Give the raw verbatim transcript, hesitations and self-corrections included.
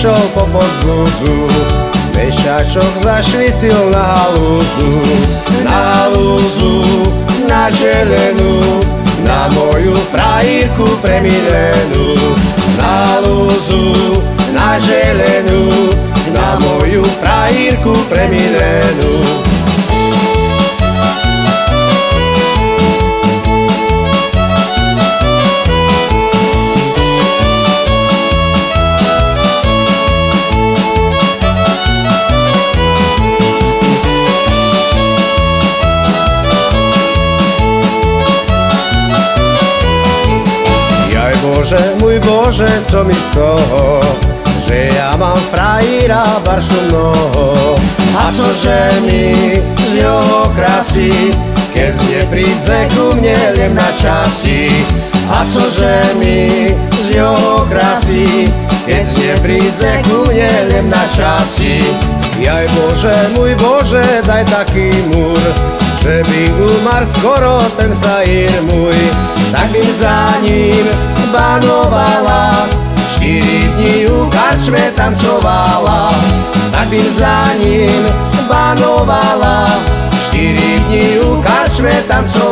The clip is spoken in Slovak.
išiel po podvúdu, mešačok zašvítil na halúzu, na halúzu, na želenú, na moju frajírku premilenú, na halúzu, na želenú, na moju frajírku premilenú. Bože, môj Bože, co mi z toho, že ja mám frajíra baršu mnoho. A cože mi z jeho krásy, keď nepríde ku mne len na časy. A cože mi z jeho krásy, keď nepríde ku mne len na časy. Jaj Bože, môj Bože, daj taký múr, že by umar skoro ten frajír môj, tak by za ním banovala, štyri dní u karčme tancovala, tak by za ním banovala, štyri dní u karčme tancovala.